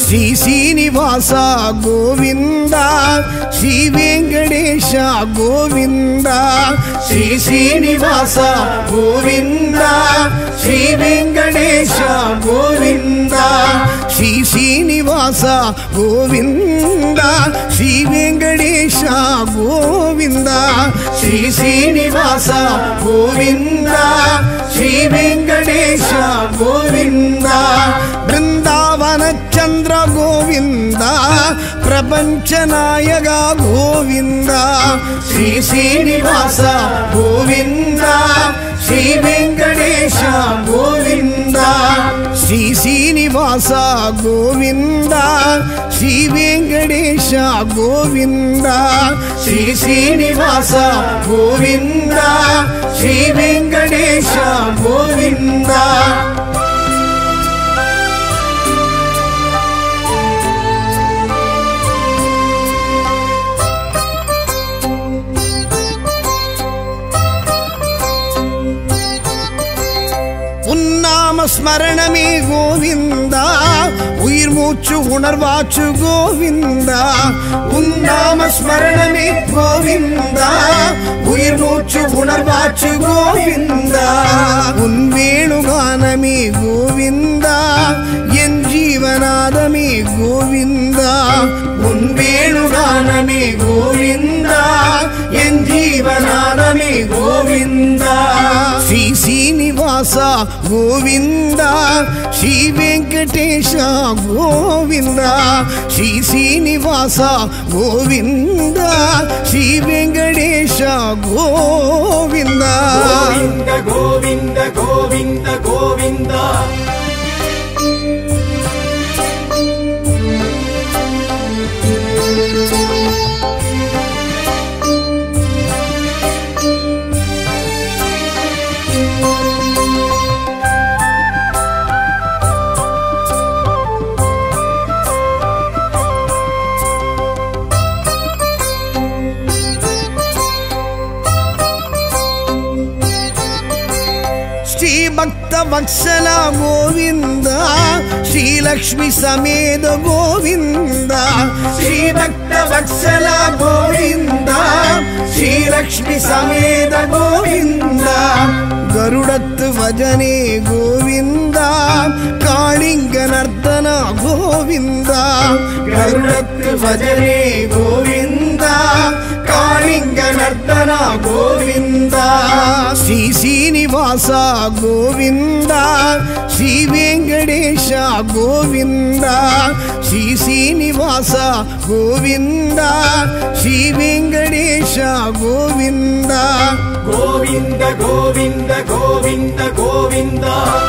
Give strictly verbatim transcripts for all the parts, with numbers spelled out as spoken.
ಶ್ರೀ ಶ್ರೀನಿವಾಸ ಗೋವಿಂದ ಶ್ರೀ ವೆಂಕಟೇಶ ಗೋವಿಂದ ಶ್ರೀ ಶ್ರೀನಿವಾಸ ಗೋವಿಂದ ಶ್ರೀ ವೆಂಕಟೇಶ ಗೋವಿಂದ ಶ್ರೀ ಶ್ರೀನಿವಾಸ ಗೋವಿಂದ ಶ್ರೀ ವೆಂಕಟೇಶ ಗೋವಿಂದ ಶ್ರೀ ಶ್ರೀನಿವಾಸ ಗೋವಿಂದ ಶ್ರೀ ವೆಂಕಟೇಶ ಗೋವಿಂದ ಬೃಂದಾವನ ಚಂದ್ರ ಗೋವಿಂದ ಪ್ರಪಂಚ ನಾಯಕ ಗೋವಿಂದ ಶ್ರೀ ಶ್ರೀನಿವಾಸ ಗೋವಿಂದ ಶ್ರೀ ವೆಂಕಟೇಶ ಗೋವಿಂದ ಶ್ರೀ ಶ್ರೀನಿವಾಸ ಗೋವಿಂದ ಶ್ರೀ ವೆಂಕಟೇಶ ಗೋವಿಂದ ಶ್ರೀ ಶ್ರೀನಿವಾಸ ಗೋವಿಂದ ಶ್ರೀ ವೆಂಕಟೇಶ ಗೋವಿಂದ உன்னாம ஸ்மரணமே கோவிந்தா உயிர் மூச்சு உணர்வாச்சு கோவிந்தா உன்னாம ஸ்மரணமே கோவிந்தா உயிர் மூச்சு உணர்வாச்சு கோவிந்தா உன் வேணுகானமே கோவிந்தா என் ஜீவநாதமே கோவிந்தா உன் வேணுகானமே கோவிந்தா என் ஜீவநாதமே கோவிந்தா ஸ்ரீ ಶ್ರೀನಿವಾಸ ಗೋವಿಂದ ಶ್ರೀ ವೆಂಕಟೇಶ ಗೋವಿಂದ ಶ್ರೀ ಶ್ರೀನಿವಾಸ ಗೋವಿಂದ ಶ್ರೀ ವೆಂಕಟೇಶ ಗೋವಿಂದ ಗೋವಿಂದ ಗೋವಿಂದ ಗೋವಿಂದ ಗೋವಿಂದ ಭಕ್ತ ವತ್ಸಲ ಗೋವಿಂದ ಶ್ರೀ ಲಕ್ಷ್ಮಿ ಸಮೇತ ಗೋವಿಂದ ಶ್ರೀ ಭಕ್ತ ವತ್ಸಲ ಗೋವಿಂದ ಶ್ರೀ ಲಕ್ಷ್ಮಿ ಸಮೇತ ಗೋವಿಂದ ಗರುಡತ್ ಭಜನೆ ಗೋವಿಂದ ಕಾಳಿಂಗ ನರ್ತನ ಗೋವಿಂದ ಗರುಡತ್ ಭಜನೆ ಗೋವಿಂದ ಕಾಳಿಂಗ ನರ್ತನ ಗೋವಿಂದ ಶ್ರೀ ಶ್ರೀನಿವಾಸ ಗೋವಿಂದ ಶ್ರೀ ವೆಂಕಟೇಶ ಗೋವಿಂದ ಶ್ರೀ ಶ್ರೀನಿವಾಸ ಗೋವಿಂದ ಶ್ರೀ ವೆಂಕಟೇಶ ಗೋವಿಂದ ಗೋವಿಂದ ಗೋವಿಂದ ಗೋವಿಂದ ಗೋವಿಂದ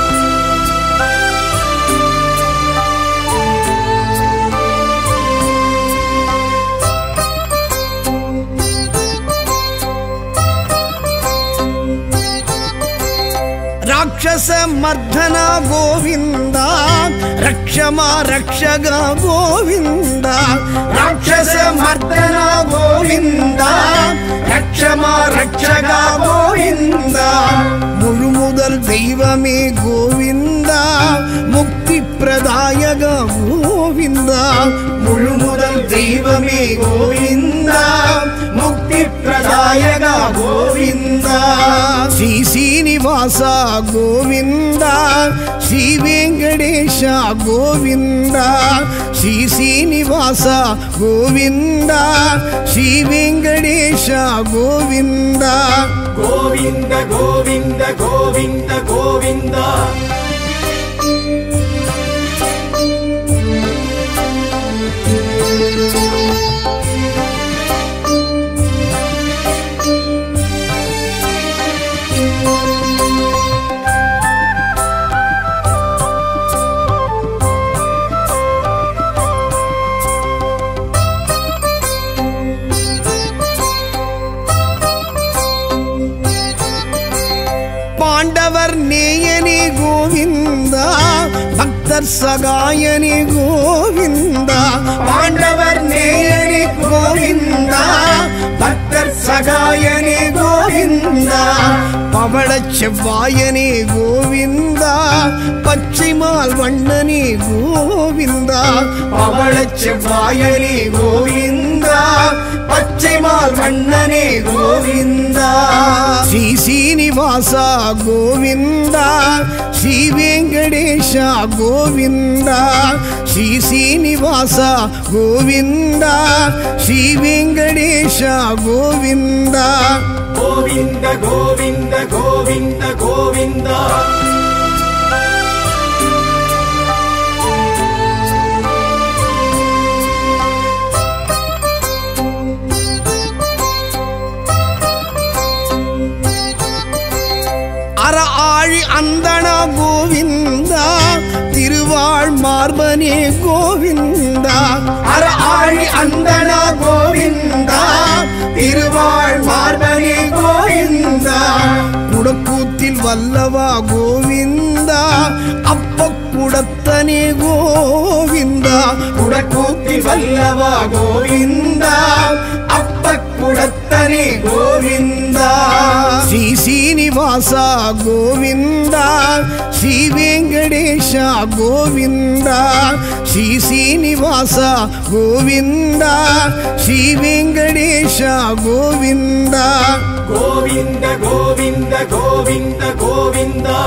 ರಾಕ್ಷಸ ಮರ್ಧನ ಗೋವಿಂದ ರಕ್ಷಮ ರಕ್ಷಗ ಗೋವಿಂದ ರಾಕ್ಷಸ ಮರ್ಧನ ಗೋವಿಂದ ರಕ್ಷಮ ರಕ್ಷಗ ಗೋವಿಂದ முழு முதல் தெய்வமே கோவிந்த முக்தி பிரதாயக கோவிந்த முழு முதல் தெய்வமே கோவிந்த முக்தி பிரதாயக கோவிந்த ஸ்ரீ ಶ್ರೀನಿವಾಸ ಗೋವಿಂದ ಶ್ರೀ ವೆಂಕಟೇಶ ಗೋವಿಂದ ಶ್ರೀ ಶ್ರೀನಿವಾಸ ಗೋವಿಂದ ಶ್ರೀ ವೆಂಕಟೇಶ ಗೋವಿಂದ ಗೋವಿಂದ ಗೋವಿಂದ ಗೋವಿಂದ ಗೋವಿಂದ பாண்டவர் நேயனே கோவிந்த பக்தர் சகாயனே கோவிந்த பாண்டவர் நேயனே கோவிந்த பக்தர் சகாயனே கோவிந்த பவளச் செவ்வாயனே கோவிந்தா பச்சைமால் வண்ணனே கோவிந்தா பவளச் செவ்வாயனே கோவிந்தா பச்சைமால் வண்ணனே கோவிந்தா ஸ்ரீ சீனிவாசா கோவிந்தா ஸ்ரீ வெங்கடேஷா கோவிந்தா ஸ்ரீ சீனிவாசா கோவிந்தா ஸ்ரீ வெங்கடேஷா கோவிந்தா கோவிந்த கோவிந்த கோவிந்த கோவிந்தா அற ஆழி அந்தனா கோவிந்தா திருவாழ் மார்பனே கோவிந்தா அற ஆழி அந்தனா கோவிந்தா திருவாழ் மார்பனே கோவிந்தா குடக்கூத்தில் வல்லவா கோவிந்தா அப்ப குடத்தனே கோவிந்தா குடக்கூத்தில் வல்லவா கோவிந்தா அப்ப குடத்தனே கோவிந்தா ஸ்ரீ சீனிவாசா கோவிந்தா ஸ்ரீ வெங்கடேஷா கோவிந்தா ஸ்ரீ சீனிவாசா கோவிந்தா ஸ்ரீ வெங்கடேஷா கோவிந்தா கோவிந்த கோவிந்த கோவிந்த கோவிந்தா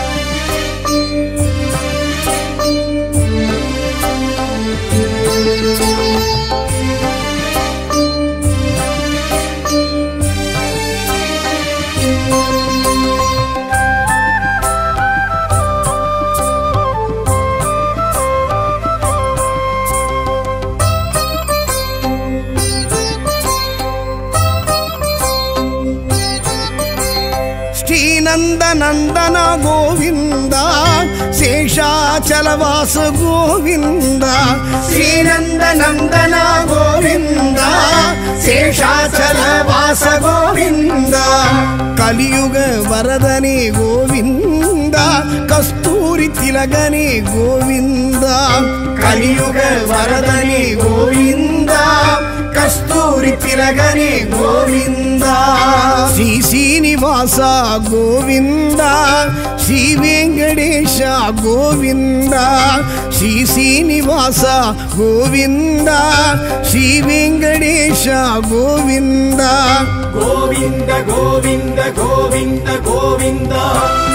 ஸ்ரீநந்த நந்தனா கோவிந்தா சேஷாச்சலவாச கோவிந்தா ஸ்ரீநந்த நந்தனா கோவிந்தா சேஷாச்சலவாச கோவிந்தா கலியுக வரதனே கோவிந்தா கஸ்தூரி திலகனே கோவிந்தா கலியுக வரதனே கோவிந்தா கஸ்தூரி திலகனே கோவிந்தா ஸ்ரீ சீனிவாசா கோவிந்தா ஸ்ரீ வெங்கடேஷா கோவிந்தா ஸ்ரீ சீனிவாசா கோவிந்தா ஸ்ரீ வெங்கடேஷா கோவிந்தா கோவிந்த கோவிந்த கோவிந்த கோவிந்தா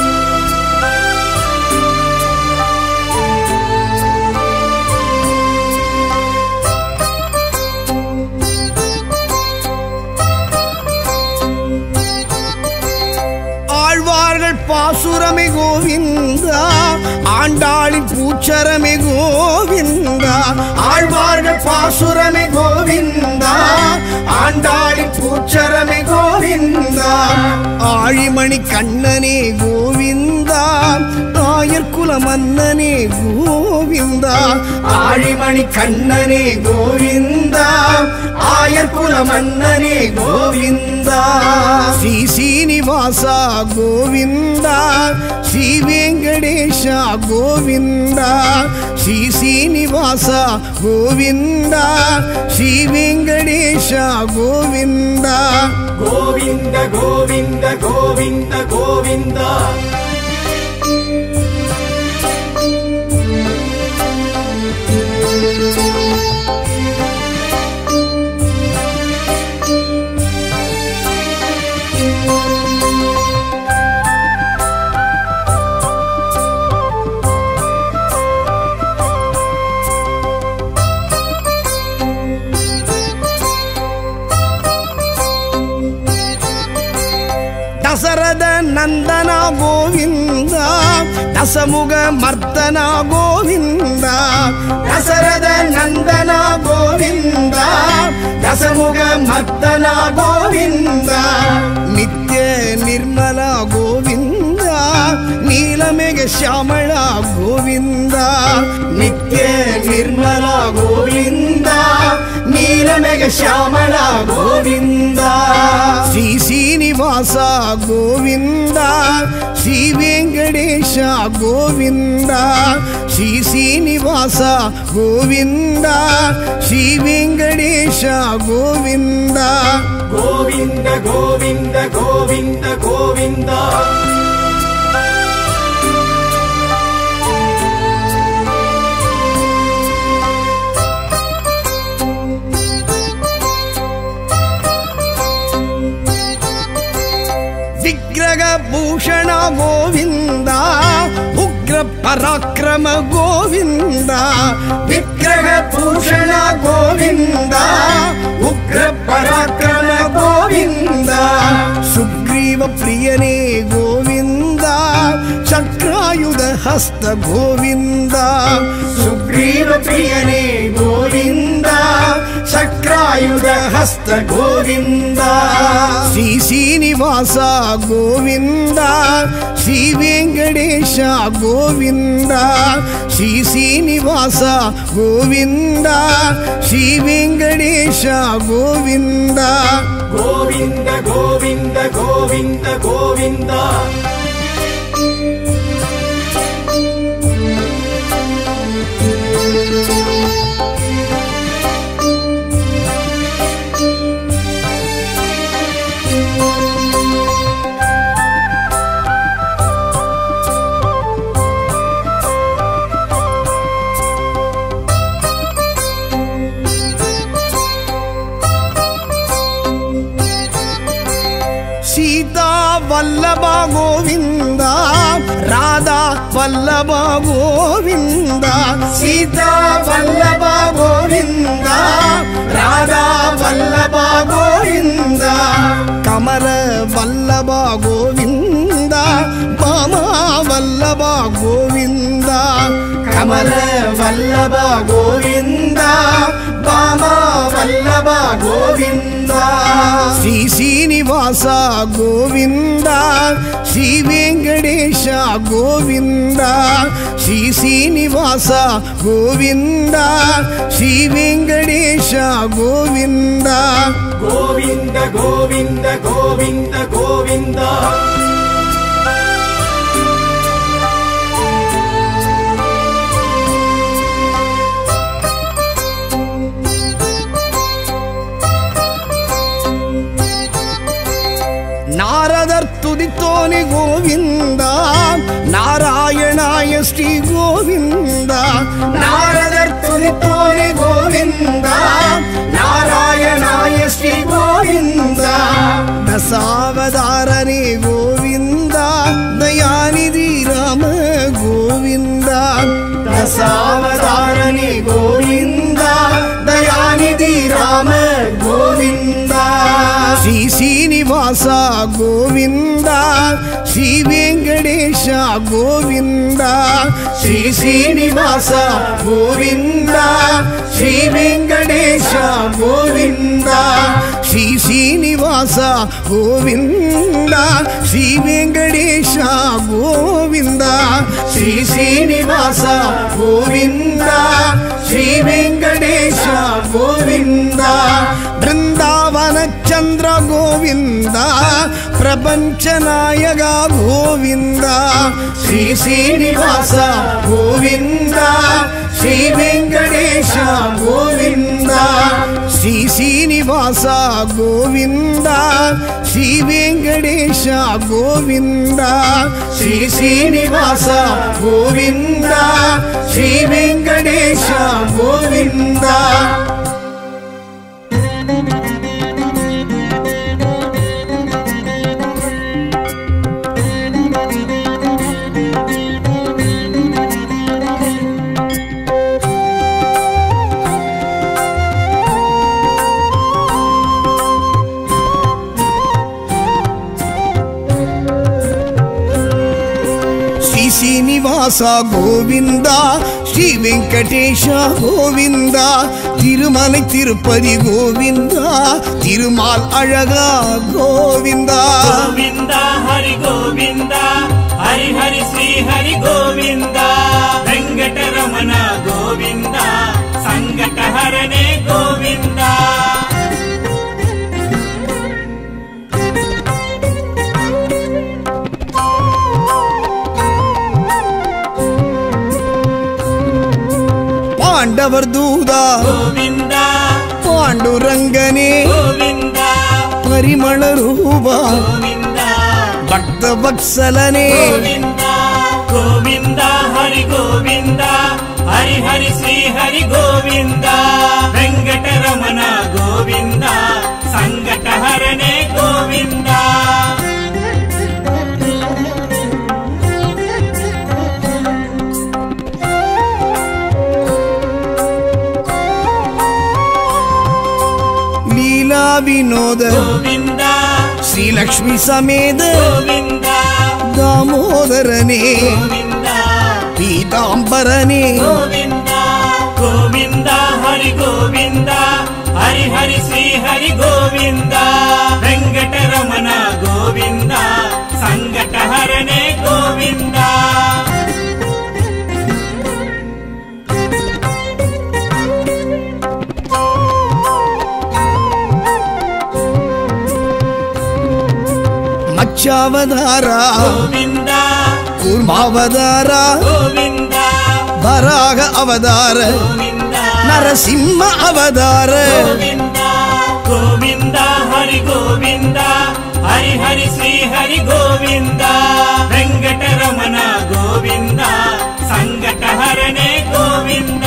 ஆழ்வார்கள் பாசுரமே கோவிந்தா ஆண்டாளின் பூச்சரமே கோவிந்தா ஆழ்வார்கள் பாசுரமே கோவிந்தா ஆண்டாளின் பூச்சரமே கோவிந்தா ஆழிமணி கண்ணனே கோவிந்தா ஆயர் குல மன்னனே கோவிந்தா ஆழிமணி கண்ணனே கோவிந்தா ஆயர் குல மன்னனே கோவிந்தா ஸ்ரீ சீனிவாசா கோவிந்தா ஸ்ரீ வெங்கடேஷா கோவிந்தா ஸ்ரீ சீனிவாசா கோவிந்தா ஸ்ரீ வெங்கடேஷா கோவிந்தா கோவிந்த கோவிந்த கோவிந்த கோவிந்தா தசரத நந்தனா கோவிந்தா தசமுக மர்த்தனா கோவிந்தா தசரத நந்தனா கோவிந்தா தசமுக மர்த்தனா கோவிந்தா நித்ய நிர்மலா கோவிந்தா நீலமேக ஷியாமளா கோவிந்தா நித்ய நிர்மலா கோவிந்தா நீலமேக ஷியாமளா கோவிந்தா ஸ்ரீ சீனிவாசா கோவிந்தா ஸ்ரீ வெங்கடேஷா கோவிந்தா ஸ்ரீ சீனிவாசா கோவிந்தா ஸ்ரீ வெங்கடேஷா கோவிந்தா கோவிந்த கோவிந்த கோவிந்த ಗೋವಿಂದ ಗೋವಿಂದ ವಿಗ್ರಹ ಭೂಷಣ ಗೋವಿಂದ ಉಗ್ರ ಪರಾಕ್ರಮ ಗೋವಿಂದ ವಿಗ್ರಹ ಭೂಷಣ ಗೋವಿಂದ ಉಗ್ರ ಪರಾಕ್ರಮ ಗೋವಿಂದ ಸುಗ್ರೀವ ಪ್ರಿಯನೇ ಗೋವಿಂದ ಚಕ್ರಾಯುಧ ಹಸ್ತ ಗೋವಿಂದ ಸುಗ್ರೀವ ಪ್ರಿಯನೇ ಗೋವಿಂದ ಚಕ್ರಾಯುಧ ಹಸ್ತ ಗೋವಿಂದ ಶ್ರೀ ಶ್ರೀನಿವಾಸ ಗೋವಿಂದ ಶ್ರೀ ವೆಂಕಟೇಶ ಗೋವಿಂದ ಶ್ರೀ ಶ್ರೀನಿವಾಸ ಗೋವಿಂದ ಶ್ರೀ ವೆಂಕಟೇಶ ಗೋವಿಂದ ಗೋವಿಂದ ಗೋವಿಂದ ಗೋವಿಂದ ಗೋವಿಂದ ವಲ್ಲಭ ಗೋವಿಂದ ರಾಧಾ ವಲ್ಲಭ ಗೋವಿಂದ ಸೀತಾ ವಲ್ಲಭ ಗೋವಿಂದ ರಾಧಾ ವಲ್ಲಭ ಗೋವಿಂದ ಕಮಲ ವಲ್ಲಭ ಗೋವಿಂದ ಬಾಮ ವಲ್ಲಭ ಗೋವಿಂದ ಕಮಲ ವಲ್ಲಭ ಗೋವಿಂದ ಬಾಮ ವಲ್ಲಭ ಗೋವಿಂದ ಶ್ರೀ ಶ್ರೀನಿವಾಸ ಗೋವಿಂದ ಶ್ರೀ ವೆಂಕಟೇಶ ಗೋವಿಂದ ಶ್ರೀ ಶ್ರೀನಿವಾಸ ಗೋವಿಂದ ಶ್ರೀ ವೆಂಕಟೇಶ ಗೋವಿಂದ ಗೋವಿಂದ ಗೋವಿಂದ ಗೋವಿಂದ ಗೋವಿಂದ ನಾರದರ್ ತುದಿತೋನೆ ಗೋವಿಂದ ನಾರಾಯಣಾಯ ಶ್ರೀ ಗೋವಿಂದ ನಾರದರ್ ತುದಿತೋನೆ ಗೋವಿಂದ ನಾರಾಯಣಾಯ ಶ್ರೀ ಗೋವಿಂದ ದಶಾವತಾರನೇ ಗೋವಿಂದ ದಯಾನಿಧಿ ರಾಮ ಗೋವಿಂದ ದಶಾವತಾರನೇ ಗೋವಿಂದ ದಯಾನಿಧಿ ರಾಮ ಗೋವಿಂದ ಶ್ರೀ ಶ್ರೀನಿವಾಸ ಗೋವಿಂದ ಶ್ರೀ ವೆಂಕಟೇಶ ಗೋವಿಂದ ಶ್ರೀ ಶ್ರೀನಿವಾಸ ಗೋವಿಂದ ಶ್ರೀ ವೆಂಕಟೇಶ ಗೋವಿಂದ ಶ್ರೀ ಶ್ರೀನಿವಾಸ ಗೋವಿಂದ ಶ್ರೀ ವೆಂಕಟೇಶ ಗೋವಿಂದ ಶ್ರೀ ಶ್ರೀನಿವಾಸ ಗೋವಿಂದ ಶ್ರೀ ವೆಂಕಟೇಶ ಗೋವಿಂದ ಬೃಂದಾವನ ಚಂದ್ರ ಗೋವಿಂದ ಪ್ರಪಂಚ ನಾಯಕ ಗೋವಿಂದ ಶ್ರೀ ಶ್ರೀನಿವಾಸ ಗೋವಿಂದ ಶ್ರೀ ವೆಂಕಟೇಶ ಗೋವಿಂದ ಶ್ರೀ ಶ್ರೀನಿವಾಸ ಗೋವಿಂದ ಶ್ರೀ ವೆಂಕಟೇಶ ಗೋವಿಂದ ಶ್ರೀ ಶ್ರೀನಿವಾಸ ಗೋವಿಂದ ಶ್ರೀ ವೆಂಕಟೇಶ ಗೋವಿಂದ ಶ್ರೀನಿವಾಸ ಗೋವಿಂದ ಶ್ರೀ ವೆಂಕಟೇಶ ಗೋವಿಂದ திருமலை திருப்பதி கோவிந்தா திருமால் அழகா கோவிந்தா கோவிந்தா ஹரி கோவிந்தா ஹரி ஹரி ஸ்ரீ ஹரி கோவிந்தா வெங்கடரமண கோவிந்தா சங்கடஹரனே கோவிந்தா பாண்டவர் தூதா கோவிந்தா பாண்டுரங்கனே கோவிந்தா பரிமள ரூபா கோவிந்தா பக்த வத்சலனே ಗೋವಿಂದ ಗೋವಿಂದ ಹರಿ ಗೋವಿಂದ ಹರಿ ಹರಿ ಶ್ರೀ ಹರಿ ಗೋವಿಂದ ವೆಂಕಟರಮಣ ಗೋವಿಂದ ಸಂಕಟಹರನೇ ಗೋವಿಂದ ಲೀಲಾ ವಿನೋದ ಗೋವಿಂದ ಶ್ರೀ ಲಕ್ಷ್ಮಿ ಸಮೇತ ಗೋವಿಂದ ದಾಮೋದರನೇ ಗೋವಿಂದ ಪೀತಾಂಬರನೇ ಗೋವಿಂದ ಗೋವಿಂದ ಹರಿ ಗೋವಿಂದ ಹರಿ ಹರಿ ಶ್ರೀ ಹರಿ ಗೋವಿಂದ ವೆಂಕಟರಮಣ ಗೋವಿಂದ ಸಂಕಟಹರನೇ ಗೋವಿಂದ ಮಚ್ಚಾವತಾರ ಗೋವಿಂದ ಕೂರ್ಮಾವತಾರ ಗೋವಿಂದ ವರಾಹ ಅವತಾರ ಗೋವಿಂದ ನರಸಿಂಹ ಅವತಾರ ಗೋವಿಂದ ಗೋವಿಂದ ಹರಿ ಗೋವಿಂದ ಹರಿ ಹರಿ ಶ್ರೀ ಹರಿ ಗೋವಿಂದ ವೆಂಕಟರಮಣ ಗೋವಿಂದ ಸಂಕಟಹರನೇ ಗೋವಿಂದ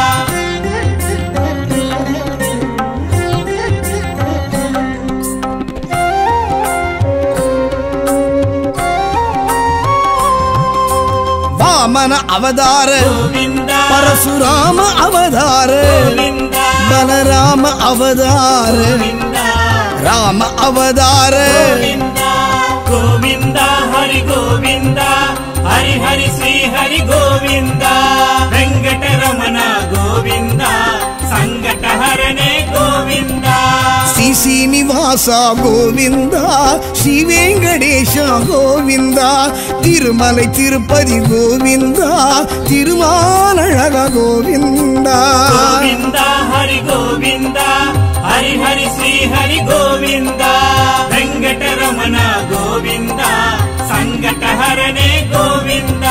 ವಾಮನ ಅವತಾರ ಗೋವಿಂದ ಪರಶುರಾಮ ಅವತಾರ ಗೋವಿಂದ ಬಲರಾಮ ಅವತಾರ ಗೋವಿಂದ ರಾಮ ಅವತಾರ ಗೋವಿಂದ ಗೋವಿಂದ ಹರಿ ಗೋವಿಂದ ಹರಿ ಹರಿ ಶ್ರೀ ಹರಿ ಗೋವಿಂದ ವೆಂಕಟರಮಣ ಗೋವಿಂದ ಸಂಕಟಹರನೇ ಗೋವಿಂದ ಶ್ರೀ ಶ್ರೀನಿವಾಸ ಗೋವಿಂದ ಶ್ರೀ ವೆಂಕಟೇಶ ಗೋವಿಂದ ತಿರುಮಲೈ ತಿರುಪತಿ ಗೋವಿಂದ ತಿರುಮಾಲழக ಗೋವಿಂದ ಗೋವಿಂದ ಹರಿ ಗೋವಿಂದ ಹರಿ ಹರಿ ಶ್ರೀ ಹರಿ ಗೋವಿಂದ ವೆಂಕಟರಮಣ ಗೋವಿಂದ ಸಂಕಟಹರನೇ ಗೋವಿಂದ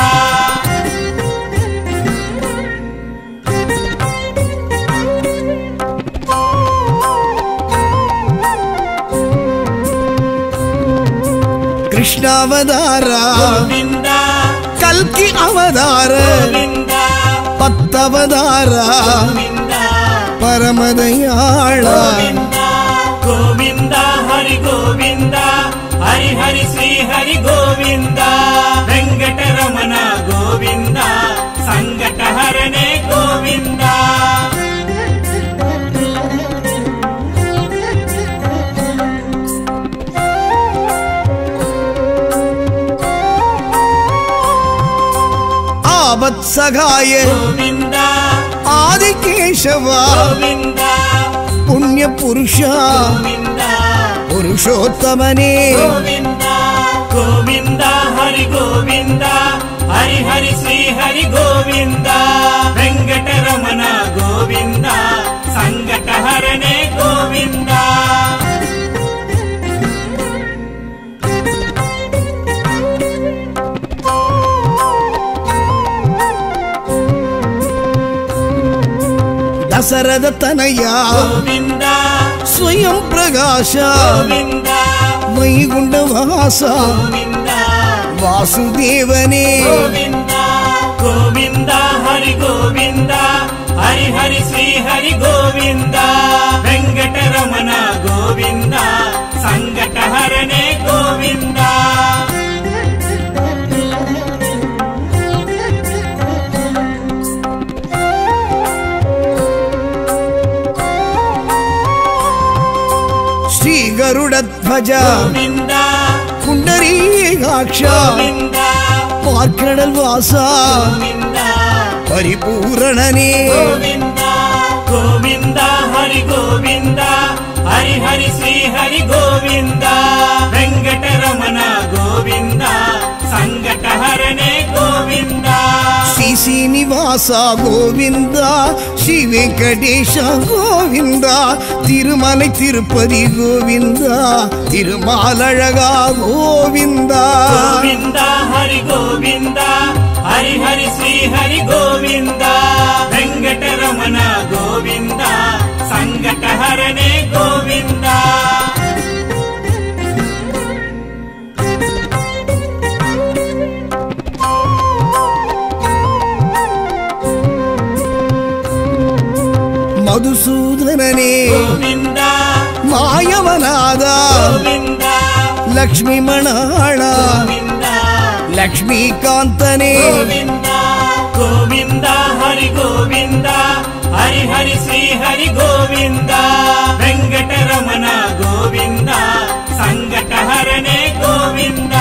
ಕೃಷ್ಣಾವತಾರ ಗೋವಿಂದ ಕಲ್ಕಿ ಅವತಾರ ಗೋವಿಂದ ಪತ್ತವತಾರ ಗೋವಿಂದ ಪರಮದಯಾಳ ಗೋವಿಂದ ಗೋವಿಂದ ಹರಿ ಗೋವಿಂದ ಹರಿ ಹರಿ ಶ್ರೀ ಹರಿ ಗೋವಿಂದ ವೆಂಕಟರಮಣ ಗೋವಿಂದ ಸಂಕಟಹರನೇ ಗೋವಿಂದ ಆವತ್ಸಗಾಯ ಗೋವಿಂದ ಆದಿಕೇಶವ ಗೋವಿಂದ ಪುಣ್ಯ ಪುರುಷ ಗೋವಿಂದ ಪುರುಷೋತ್ತಮನೇ ಗೋವಿಂದ ಗೋವಿಂದ ಹರಿ ಗೋವಿಂದ ಹರಿ ಹರಿ ಶ್ರೀ ಹರಿ ಗೋವಿಂದ ವೆಂಕಟರಮಣ ಗೋವಿಂದ ಸಂಕಟಹರನೇ ಗೋವಿಂದ ದಸರದ ತನಯ ಗೋವಿಂದ ಸ್ವಯಂ ಪ್ರಕಾಶ ಗೋವಿಂದ ವೈಗುಂಡ ವಾಸ ಗೋವಿಂದ ವಾಸುದೇವನೇ ಗೋವಿಂದ ಗೋವಿಂದ ಹರಿ ಗೋವಿಂದ ಹರಿ ಹರಿ ಶ್ರೀ ಹರಿ ಗೋವಿಂದ ವೆಂಕಟರಮಣ ಗೋವಿಂದ ಸಂಕಟಹರನೇ ಗೋವಿಂದ ಶ್ರೀ ಗರುಡ ಧ್ವಜ ಗೋವಿಂದ ಪುಂಡರೀಕಾಕ್ಷ ಗೋವಿಂದ ಪಾರ್ಕಡಲ್ ವಾಸ ಗೋವಿಂದ ಪರಿಪೂರಣನೇ ಗೋವಿಂದ ಗೋವಿಂದ ಹರಿ ಗೋವಿಂದ ಹರಿ ಹರಿ ಶ್ರೀ ಹರಿ ಗೋವಿಂದ ವೆಂಕಟರಮಣ ಗೋವಿಂದ ಸಂಕಟಹರನೇ ಗೋವಿಂದ ಶ್ರೀ ಶ್ರೀನಿವಾಸ ಗೋವಿಂದ ಶ್ರೀ ವೆಂಕಟೇಶ ಗೋವಿಂದ ತಿರುಮಲೈ ತಿರುಪತಿ ಗೋವಿಂದ ತಿರುಮಾಲழக ಗೋವಿಂದ ಗೋವಿಂದ ಹರಿ ಗೋವಿಂದ ಹರಿ ಹರಿ ಶ್ರೀ ಹರಿ ಗೋವಿಂದ ವೆಂಕಟರಮಣ ಗೋವಿಂದ ಸಂಕಟಹರನೇ ಗೋವಿಂದ மதுசூதனனே ಗೋವಿಂದ மாயவநாத ಗೋವಿಂದ லக்ஷ்மி மணாள ಗೋವಿಂದ லக்ஷ்மிகாந்தனே ಗೋವಿಂದ ಗೋವಿಂದ ಹರಿ ಗೋವಿಂದ ಹರಿ ಹರಿ ಶ್ರೀ ಹರಿ ಗೋವಿಂದ ವೆಂಕಟರಮಣ ಗೋವಿಂದ ಸಂಕಟಹರನೇ ಗೋವಿಂದ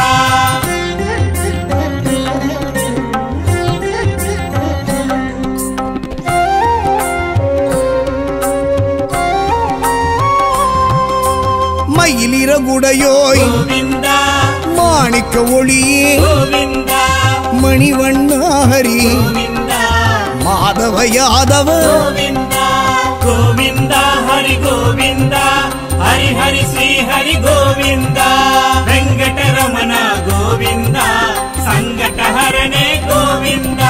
மயிலிறகுடையோய் ಗೋವಿಂದ மாணிக்க ஒளியே ಗೋವಿಂದ மணிவண்ணாஹரி ಗೋವಿಂದ மாதவ யாதவ ಗೋವಿಂದ ಗೋವಿಂದ ಹರಿ ಗೋವಿಂದ ಹರಿ ಹರಿ ಶ್ರೀ ಹರಿ ಗೋವಿಂದ ವೆಂಕಟರಮಣ ಗೋವಿಂದ ಸಂಕಟಹರನೇ ಗೋವಿಂದ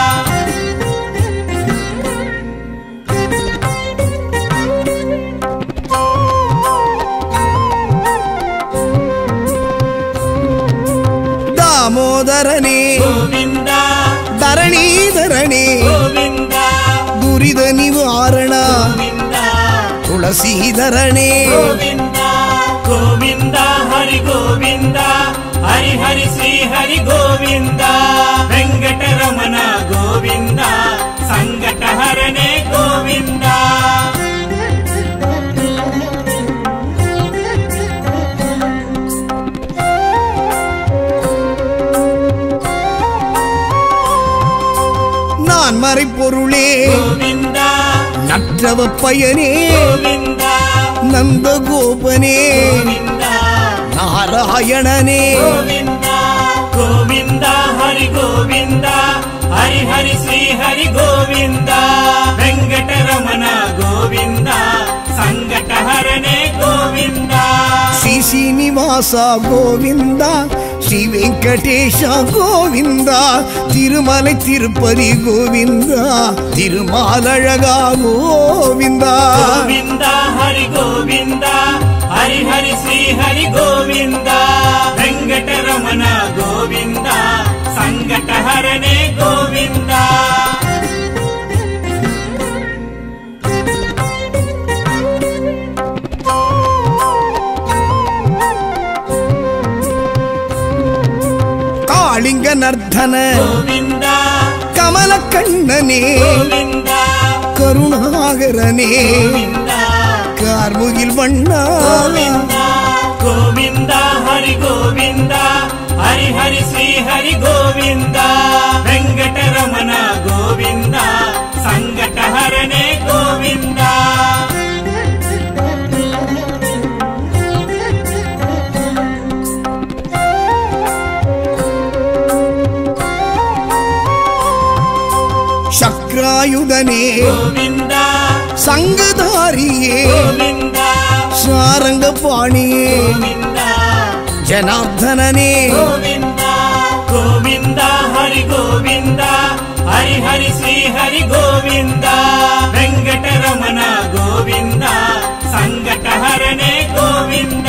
தாமோதரனே ಗೋವಿಂದ தரணீதரனே ಗೋವಿಂದ துரித நிவாரண ಗೋವಿಂದ துளசீதரனே ಗೋವಿಂದ ಗೋವಿಂದ ಹರಿ ಗೋವಿಂದ ಹರಿ ಹರಿ ಶ್ರೀ ಹರಿ ಗೋವಿಂದ ವೆಂಕಟರಮಣ ಗೋವಿಂದ ಸಂಕಟಹರನೇ ಗೋವಿಂದ நான் மறைப்பொருளே ಗೋವಿಂದ நற்றவ பயனே ಗೋವಿಂದ நந்தகோபனே ಗೋವಿಂದ நாராயணனே ಗೋವಿಂದ ಗೋವಿಂದ ಹರಿ ಗೋವಿಂದ ಹರಿ ಹರಿ ಶ್ರೀ ಹರಿ ಗೋವಿಂದ ವೆಂಕಟರಮಣ ಗೋವಿಂದ ಸಂಕಟಹರನೇ ಗೋವಿಂದ ஸ்ரீ சீனிவாச கோவிந்தா ஸ்ரீ வெங்கடேஷ கோவிந்தா திருமலை திருப்பதி கோவிந்தா திருமாலழகா கோவிந்தா ಗೋವಿಂದ ಹರಿ ಗೋವಿಂದ ಹರಿ ಹರಿ ಶ್ರೀ ಹರಿ ಗೋವಿಂದ ವೆಂಕಟರಮಣ ಗೋವಿಂದ ಸಂಕಟಹರನೇ ಗೋವಿಂದ காளிங்க நர்த்தன ಗೋವಿಂದ கமல கண்ணனே ಗೋವಿಂದ கருணாகரனே ಗೋವಿಂದ கார்முகில் வண்ணா ಗೋವಿಂದ ಗೋವಿಂದ ಹರಿ ಗೋವಿಂದ ಹರಿ ಹರಿ ಶ್ರೀ ಹರಿ ಗೋವಿಂದ ವೆಂಕಟರಮಣ ಗೋವಿಂದ ಸಂಕಟಹರನೇ ಗೋವಿಂದ சக்ராயுதனே ಗೋವಿಂದ சங்கதாரியே ಗೋವಿಂದ சாரங்க பாணியே ಗೋವಿಂದ ஜனார்தனனே ಗೋವಿಂದ ಗೋವಿಂದ ಹರಿ ಗೋವಿಂದ ಹರಿ ಹರಿ ಶ್ರೀ ಹರಿ ಗೋವಿಂದ ವೆಂಕಟರಮಣ ಗೋವಿಂದ ಸಂಕಟಹರನೇ ಗೋವಿಂದ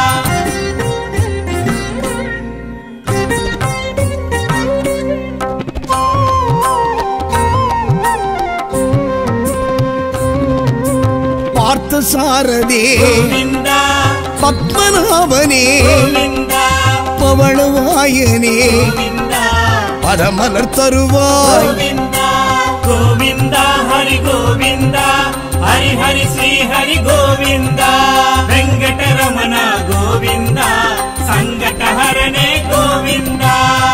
பார்த்த சாரதே ಗೋವಿಂದ பத்மநாபனே ಗೋವಿಂದ பவளவாயனே ಗೋವಿಂದ பதமலர் தருவாய் ಗೋವಿಂದ ಗೋವಿಂದ ಹರಿ ಗೋವಿಂದ ಹರಿ ಹರಿ ಶ್ರೀ ಹರಿ ಗೋವಿಂದ ವೆಂಕಟರಮಣ ಗೋವಿಂದ ಸಂಕಟಹರನೇ ಗೋವಿಂದ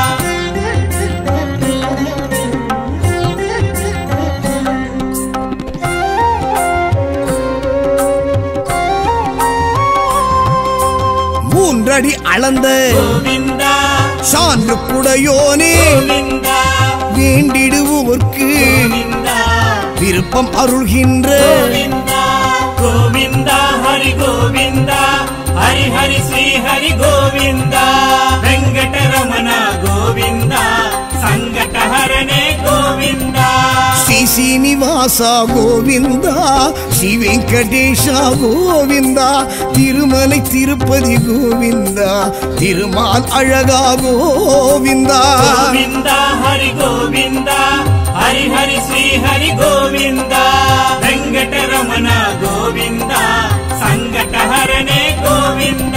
மூன்றடி அளந்த ಗೋವಿಂದ சான்று குடையோனே ಗೋವಿಂದ வேண்டிடுவோர்க்கு ಗೋವಿಂದ விருப்பம் அருள்கின்ற ಗೋವಿಂದ ಗೋವಿಂದ ಹರಿ ಗೋವಿಂದ ಹರಿ ಹರಿ ಶ್ರೀ ಹರಿ ಗೋವಿಂದ ವೆಂಕಟರಮಣ ಗೋವಿಂದ ಸಂಕಟಹರನೇ ಗೋವಿಂದ ஸ்ரீ శ్రీ శ్రీనివాస గోవింద శ్రీ వెంకటేశ గోవింద తిరుమலை తిరుపతి గోవింద తిరుమాల్ అழகா గోవింద గోవింద హరి గోవింద హరి హరి శ్రీ హరి గోవింద వెంకటరమణ గోవింద సంకట హరణే గోవింద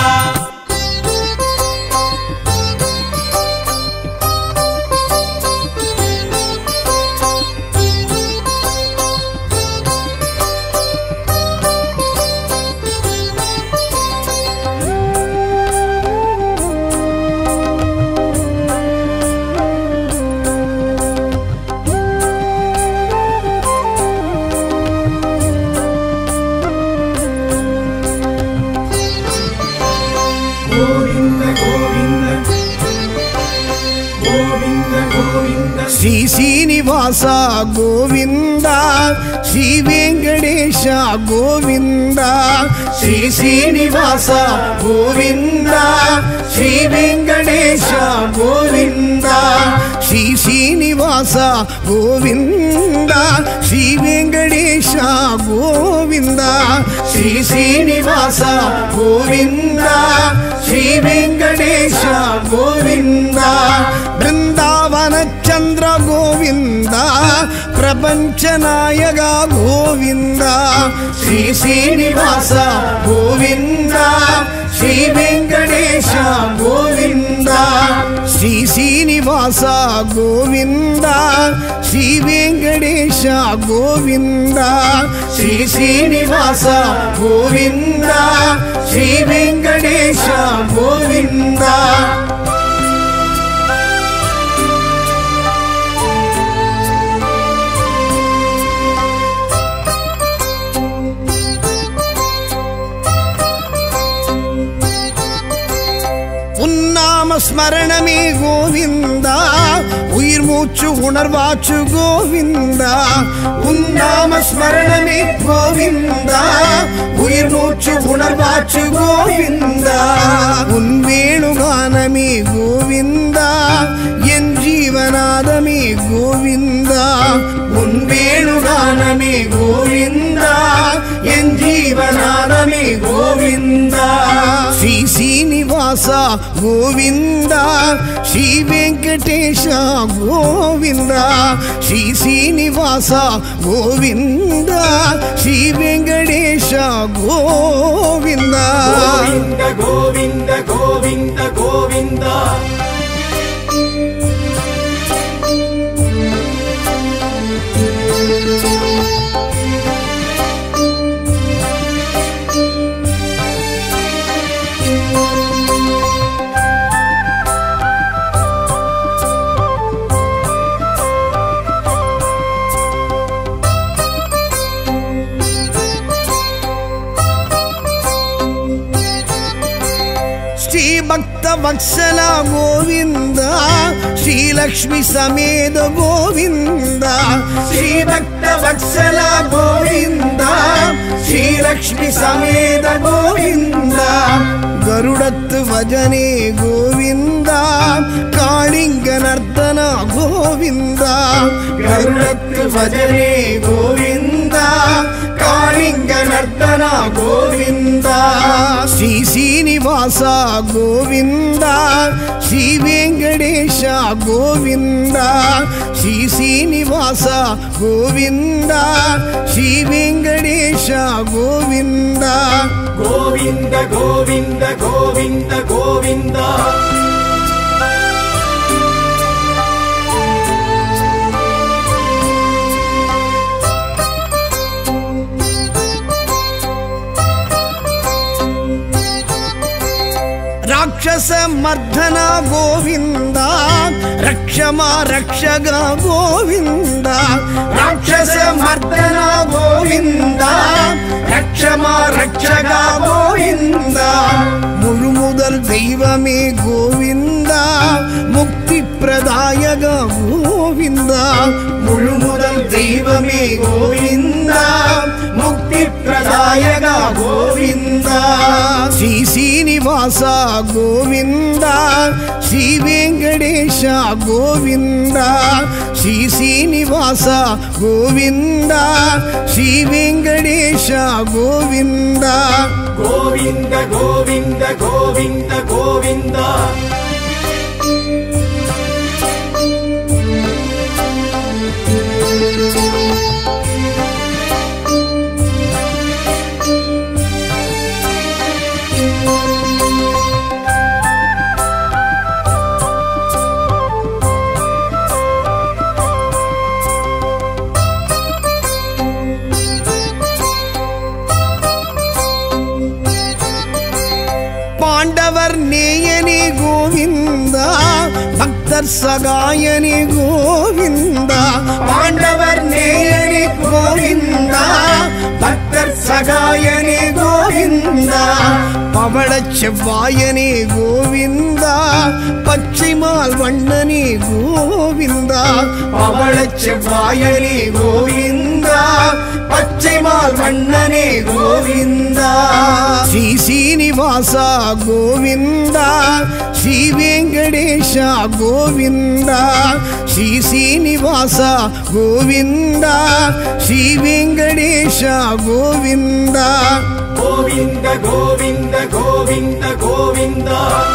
శ్రీ శ్రీనివాస గోవింద శ్రీ వెంకటేశ గోవింద శ్రీ శ్రీనివాస గోవింద శ్రీ వెంకటేశ గోవింద శ్రీ శ్రీనివాస గోవింద శ్రీ వెంకటేశ గోవింద శ్రీ శ్రీనివాస గోవింద శ్రీ వెంకటేశ గోవింద బృందావన చంద్ర గోవింద ప్రపంచ నాయక గోవింద శ్రీ శ్రీనివాస గోవింద శ్రీ వెంకటేశ గోవింద శ్రీ శ్రీనివాస గోవింద శ్రీ వెంకటేశ గోవింద శ్రీ శ్రీనివాస గోవింద శ్రీ వెంకటేశ గోవింద ஸ்மரணமே கோவிந்தா உயிர் மூச்சு உணர்வாச்சு கோவிந்தா உன்னாம ஸ்மரணமே கோவிந்தா உயிர் மூச்சு உணர்வாச்சு கோவிந்தா உன் வேணுகானமே கோவிந்தா என் ஜீவநாதமே கோவிந்தா உன் வேணுகானமே கோவிந்தா என் ஜீவநாதமே கோவிந்தா ஸ்ரீ శ్రీనివాస గోవింద శ్రీ వెంకటేశ గోవింద శ్రీ శ్రీనివాస గోవింద శ్రీ వెంకటేశ గోవింద గోవింద గోవింద గోవింద గోవింద భక్త వత్సల గోవింద శ్రీలక్ష్మి సమేత గోవింద శ్రీ భక్త వత్సల గోవింద శ్రీలక్ష్మి సమేత గోవింద గరుడత్ వజనే గోవింద కాళింగ నర్తన గోవింద గరుడత్ వజనే గోవింద కాళింగ నర్తన గోవింద శ్రీ శ్రీనివాస గోవింద శ్రీ వెంకటేశ గోవింద శ్రీ శ్రీనివాస గోవింద శ్రీ వెంకటేశ గోవింద గోవింద గోవింద గోవింద గోవింద రాక్షస మర్దన గోవింద రక్షమా రక్షగ గోవింద రాక్షస మర్దన గోవింద రక్షమా రక్షగ గోవింద முழுமுதல் தெய்வமே கோவிந்த முக்தி பிரதாயக கோவிந்த முழுமுதல் தெய்வமே கோவிந்த முக்தி பிரதாயக கோவிந்த ஸ்ரீ శ్రీనివాస గోవింద శ్రీ వెంకటేశ గోవింద ಶ್ರೀ ಶ್ರೀನಿವಾಸ ಗೋವಿಂದ ಶ್ರೀ ವೆಂಕಟೇಶ ಗೋವಿಂದ ಗೋವಿಂದ ಗೋವಿಂದ ಗೋವಿಂದ ಗೋವಿಂದ பாண்டவர் நேயனே கோவிந்தா பக்தர் சகாயனே கோவிந்தா பாண்டவர் நேயனே கோவிந்தா பக்தர் சகாயனே கோவிந்தா பவளச் செவ்வாயனே கோவிந்தா பச்சைமால் வண்ணனே கோவிந்தா பவளச் செவ்வாயனே கோவிந்தா பச்சைமால் வண்ணனே கோவிந்தா ஸ்ரீ ಶ್ರೀನಿವಾಸ ಗೋವಿಂದ ಶ್ರೀ ವೆಂಕಟೇಶ ಗೋವಿಂದ ಶ್ರೀ ಶ್ರೀನಿವಾಸ ಗೋವಿಂದ ಶ್ರೀ ವೆಂಕಟೇಶ ಗೋವಿಂದ ಗೋವಿಂದ ಗೋವಿಂದ ಗೋವಿಂದ ಗೋವಿಂದ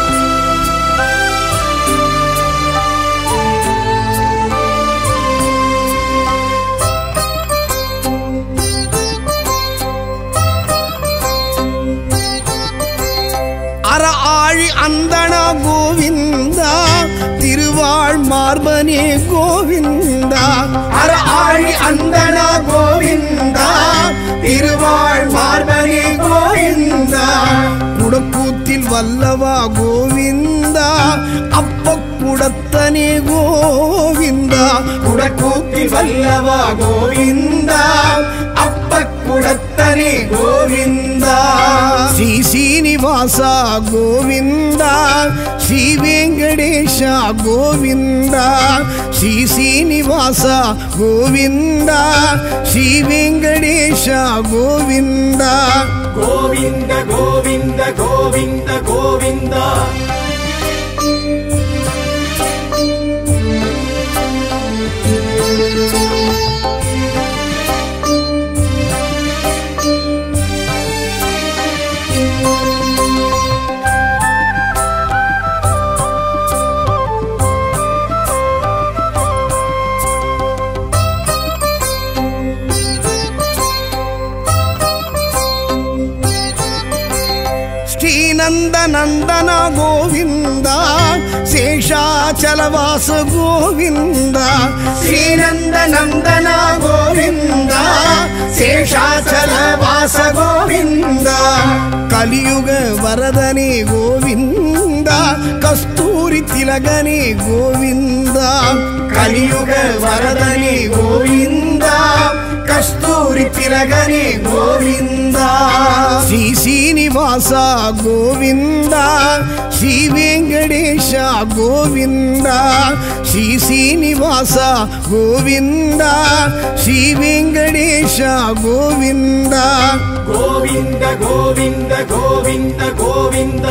அற ஆழி அந்தண கோவிந்தா திருவாழ் மார்பனே கோவிந்தா அற ஆழி அந்தண கோவிந்தா திருவாழ் மார்பனே கோவிந்தா குடக்கூத்தில் வல்லவா கோவிந்தா அப்ப குடத்தனே கோவிந்தா குடக்கூத்தில் வல்லவா கோவிந்தா அப்ப குடத்தனே கோவிந்தா ಶ್ರೀ ಶ್ರೀನಿವಾಸ ಗೋವಿಂದ ಶ್ರೀ ವೆಂಕಟೇಶ ಗೋವಿಂದ ಶ್ರೀ ಶ್ರೀನಿವಾಸ ಗೋವಿಂದ ಶ್ರೀ ವೆಂಕಟೇಶ ಗೋವಿಂದ ಗೋವಿಂದ ಗೋವಿಂದ ಗೋವಿಂದ ಗೋವಿಂದ ಶ್ರೀನಂದ ನಂದನ ಗೋವಿಂದ ಶೇಷಾಚಲವಾಸ ಗೋವಿಂದ ಶ್ರೀನಂದ ನಂದನ ಗೋವಿಂದ ಶೇಷಾಚಲವಾಸ ಗೋವಿಂದ ಕಲಿಯುಗ ವರದನೆ ಗೋವಿಂದ ಕಸ್ತೂರಿ ತಿಲಗನೆ ಗೋವಿಂದ ಕಲಿಯುಗ ವರದನೆ ಗೋವಿಂದ ಕಸ್ತೂರಿ ತಿಲಗನೆ ಗೋವಿಂದ ಶ್ರೀ ಶ್ರೀನಿವಾಸ ಗೋವಿಂದ ಶ್ರೀ ವೆಂಕಟೇಶ ಗೋವಿಂದ ಶ್ರೀ ಶ್ರೀನಿವಾಸ ಗೋವಿಂದ ಶ್ರೀ ವೆಂಕಟೇಶ ಗೋವಿಂದ ಗೋವಿಂದ ಗೋವಿಂದ ಗೋವಿಂದ ಗೋವಿಂದ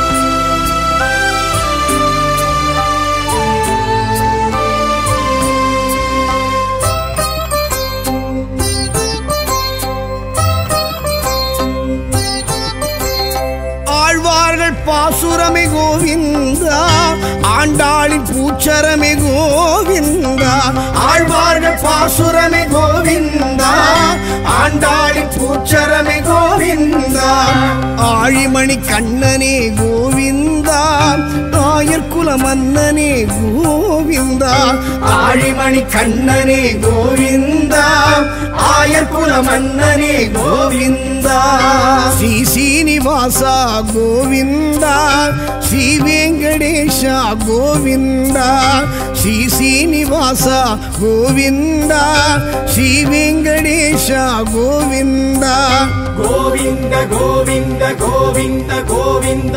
ஆழ்வார்கள் பாசுரமே கோவிந்தா ஆண்டாளின் பூச்சரமே கோவிந்தா ஆழ்வார்கள் பாசுரமே கோவிந்தா ஆண்டாளின் பூச்சரமே கோவிந்தா ஆழிமணி கண்ணனே கோவிந்தா ஆயர்குல மன்னனே கோவிந்தா ஆழிமணி கண்ணனே கோவிந்தா ஆயர்குல மன்னனே கோவிந்தா ಶ್ರೀ ಶ್ರೀನಿವಾಸ ಗೋವಿಂದ ಶ್ರೀ ವೆಂಕಟೇಶ ಗೋವಿಂದ ಶ್ರೀ ಶ್ರೀನಿವಾಸ ಗೋವಿಂದ ಶ್ರೀ ವೆಂಕಟೇಶ ಗೋವಿಂದ ಗೋವಿಂದ ಗೋವಿಂದ ಗೋವಿಂದ ಗೋವಿಂದ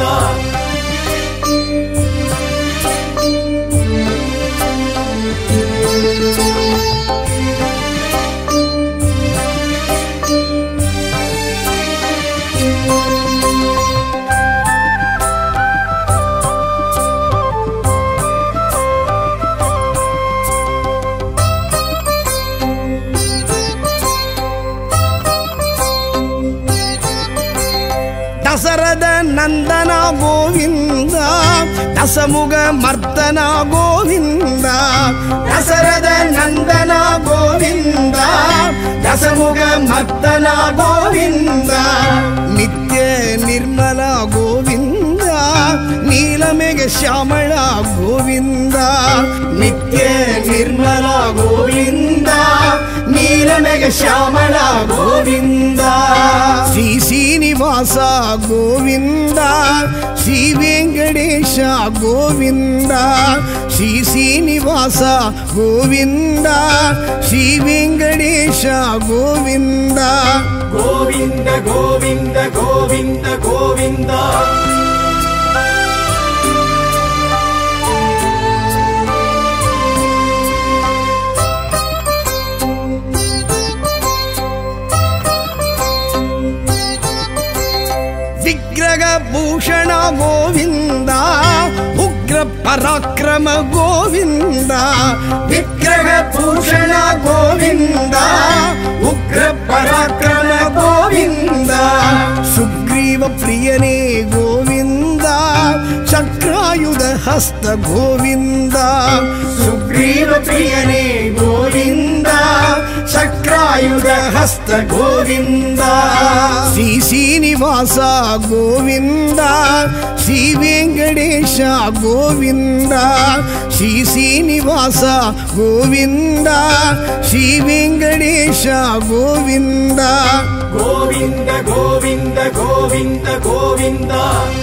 தசமுக மர்த்தனா கோவிந்தா தசரத நந்தனா கோவிந்தா தசமுக மர்த்தனா கோவிந்தா நித்ய நிர்மலா கோவிந்தா நீலமேக ஷியாமளா கோவிந்தா நித்ய நிர்மலா கோவிந்தா நீலமேக ஷியாமளா கோவிந்தா ஸ்ரீ சீனிவாசா கோவிந்தா ஸ்ரீ வெங்கடேஷ கோவிந்தா ஸ்ரீ சீனிவாசா கோவிந்தா ஸ்ரீ வெங்கடேஷ கோவிந்தா கோவிந்த கோவிந்த கோவிந்த கோவிந்தா விக்கிரக பூஷண கோவிந்தா உக்ர பராக்கிரம கோவிந்தா விக்கிரக பூஷண கோவிந்தா உக்ர பராக்கிரம கோவிந்தா சுக்ரீவ பிரியனே கோவிந்தா சக்ராயுத ஹஸ்த கோவிந்தா சுக்ரீவ பிரியனே கோவிந்தா சக்ராயுத ஹஸ்த கோவிந்தா ஸ்ரீ சீனிவாசா கோவிந்தா ஸ்ரீ வெங்கடேஷ கோவிந்தா ஸ்ரீ சீனிவாசா கோவிந்தா ஸ்ரீ வெங்கடேஷ கோவிந்தா கோவிந்த கோவிந்த கோவிந்த கோவிந்தா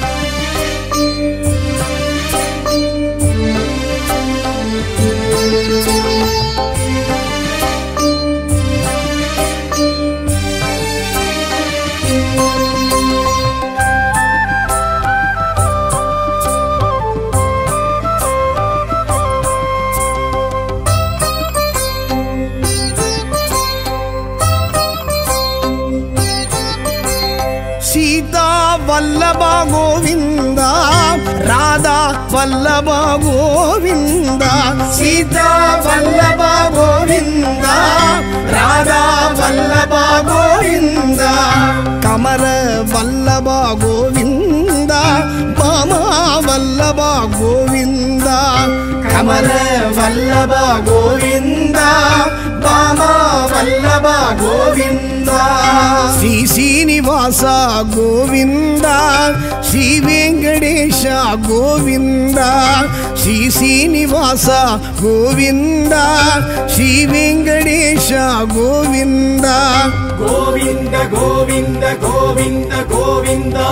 சீதா வல்லபா கோவிந்தா ராதா வல்லபா கோவிந்தா சீதா வல்லபா கோவிந்தா ராதா வல்லபா கோவிந்தா கமல வல்லபா கோவிந்தா பாமா வல்லபா கோவிந்தா கமல வல்லபா கோவிந்தா பாமா வல்லபா கோவிந்தா ஸ்ரீ சீனிவாசா கோவிந்தா ஸ்ரீ வெங்கடேஷ கோவிந்தா ஸ்ரீ சீனிவாசா கோவிந்தா ஸ்ரீ வெங்கடேஷ கோவிந்தா கோவிந்த கோவிந்த கோவிந்த கோவிந்தா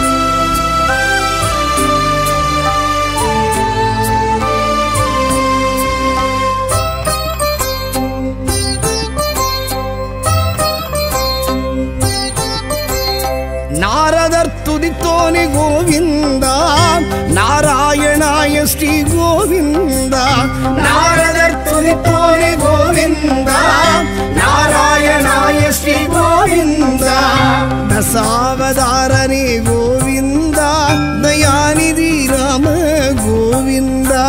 நாரதர் துதித்தோனி கோவிந்தா நாராயணாய ஸ்ரீ கோவிந்தா நாரதர் துதித்தோனி கோவிந்தா நாராயணாய ஸ்ரீ கோவிந்தா தசாவதாரனே கோவிந்தா தயாநிதி ராம கோவிந்தா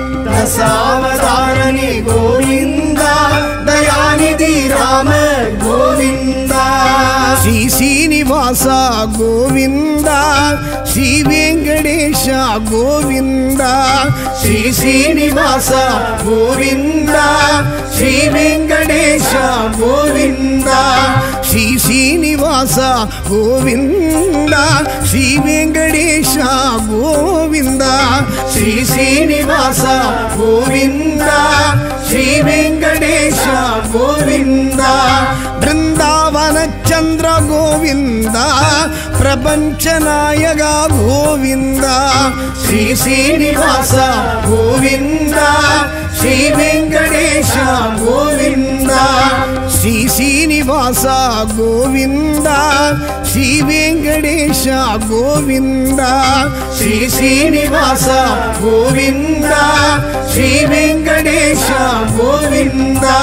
தசாவதாரனே கோவிந்தா தயாநிதி ராம கோவிந்தா ஸ்ரீ சீனிவாசா கோவிந்தா ஸ்ரீ வெங்கடேஷ கோவிந்தா ஸ்ரீ சீனிவாசா கோவிந்தா ஸ்ரீ வெங்கடேஷ கோவிந்தா ஸ்ரீ சீனிவாசா கோவிந்தா ஸ்ரீ வெங்கடேஷ கோவிந்தா ஸ்ரீ சீனிவாசா கோவிந்தா ஸ்ரீ வெங்கடேஷ கோவிந்தா பிருந்தாவன சந்திர கோவிந்தா பிரபஞ்ச நாயகா கோவிந்தா ஸ்ரீ சீனிவாசா கோவிந்தா ஸ்ரீ வெங்கடேஷ கோவிந்தா ஸ்ரீ சீனிவாசா கோவிந்தா ஸ்ரீ வெங்கடேஷ கோவிந்தா ஸ்ரீ சீனிவாசா கோவிந்தா ஸ்ரீ வெங்கடேஷ கோவிந்தா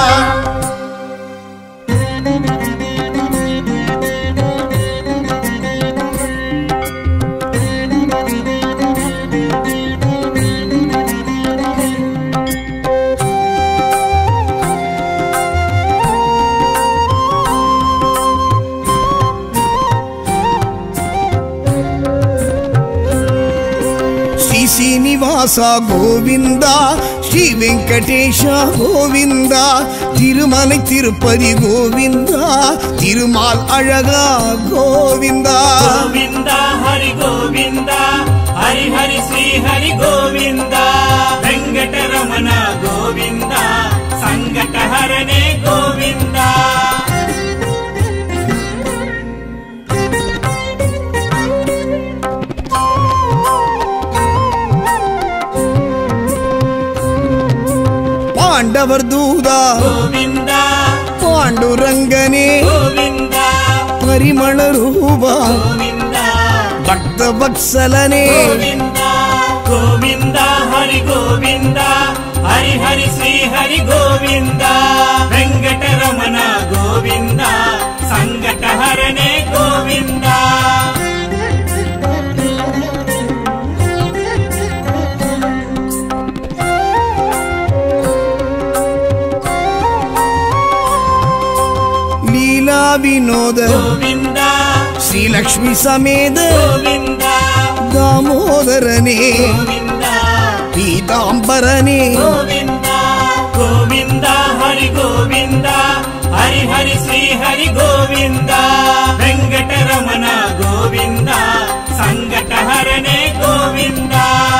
ஸ்ரீ ಶ್ರೀನಿವಾಸ ಗೋವಿಂದ ಶ್ರೀ ವೆಂಕಟೇಶ ಗೋವಿಂದ ತಿರುಮலை ತಿರುಪತಿ ಗೋವಿಂದ ತಿರುಮಾಲ್ ಅழகா ಗೋವಿಂದ ಗೋವಿಂದ ಹರಿ ಗೋವಿಂದ ಹರಿ ಹರಿ ಶ್ರೀ ಹರಿ ಗೋವಿಂದ ವೆಂಕಟರಮಣ ಗೋವಿಂದ ಸಂಕಟ ಹರನೆ ಗೋವಿಂದ ಪಾಂಡವರ್ ದೂದ ಗೋವಿಂದ ಪಾಂಡುರಂಗನೇ ಗೋವಿಂದ ಪರಿಮಳ ರೂಪ ಗೋವಿಂದ ಭಕ್ತ ವತ್ಸಲನೇ ಗೋವಿಂದ ಗೋವಿಂದ ಹರಿ ಗೋವಿಂದ ಹರಿ ಹರಿ ಶ್ರೀ ಹರಿ ಗೋವಿಂದ ವೆಂಕಟರಮಣ ಗೋವಿಂದ ಸಂಕಟ ಹರನೆ ಗೋವಿಂದ ಲೀಲಾ ವಿನೋದ ಗೋವಿಂದ ಶ್ರೀ ಲಕ್ಷ್ಮಿ ಸಮೇತ ಗೋವಿಂದ ದಾಮೋದರನೇ ಗೋವಿಂದ ಪೀತಾಂಬರನೇ ಗೋವಿಂದ ಗೋವಿಂದ ಹರಿ ಗೋವಿಂದ ಹರಿ ಹರಿ ಶ್ರೀ ಹರಿ ಗೋವಿಂದ ವೆಂಕಟರಮಣ ಗೋವಿಂದ ಸಂಕಟ ಹರನೆ ಗೋವಿಂದ